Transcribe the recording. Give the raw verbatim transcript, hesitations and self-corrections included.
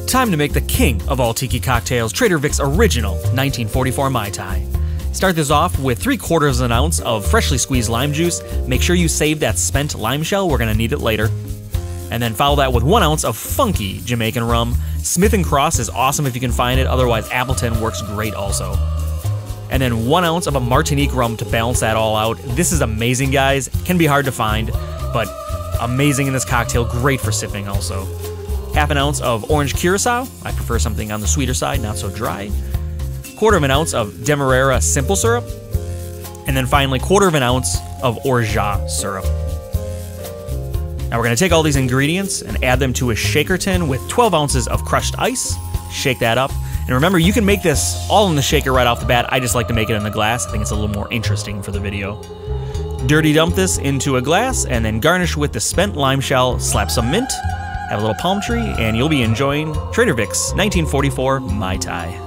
Time to make the king of all tiki cocktails, Trader Vic's original nineteen forty-four Mai Tai. Start this off with three quarters of an ounce of freshly squeezed lime juice. Make sure you save that spent lime shell, we're gonna need it later. And then follow that with one ounce of funky Jamaican rum. Smith and Cross is awesome if you can find it, otherwise Appleton works great also. And then one ounce of a Martinique rum to balance that all out. This is amazing, guys. It can be hard to find, but amazing in this cocktail, great for sipping also. Half an ounce of orange curacao. I prefer something on the sweeter side, not so dry. Quarter of an ounce of Demerara simple syrup. And then finally, quarter of an ounce of Orgeat syrup. Now we're gonna take all these ingredients and add them to a shaker tin with twelve ounces of crushed ice. Shake that up. And remember, you can make this all in the shaker right off the bat. I just like to make it in the glass. I think it's a little more interesting for the video. Dirty dump this into a glass and then garnish with the spent lime shell, slap some mint, have a little palm tree, and you'll be enjoying Trader Vic's nineteen forty-four Mai Tai.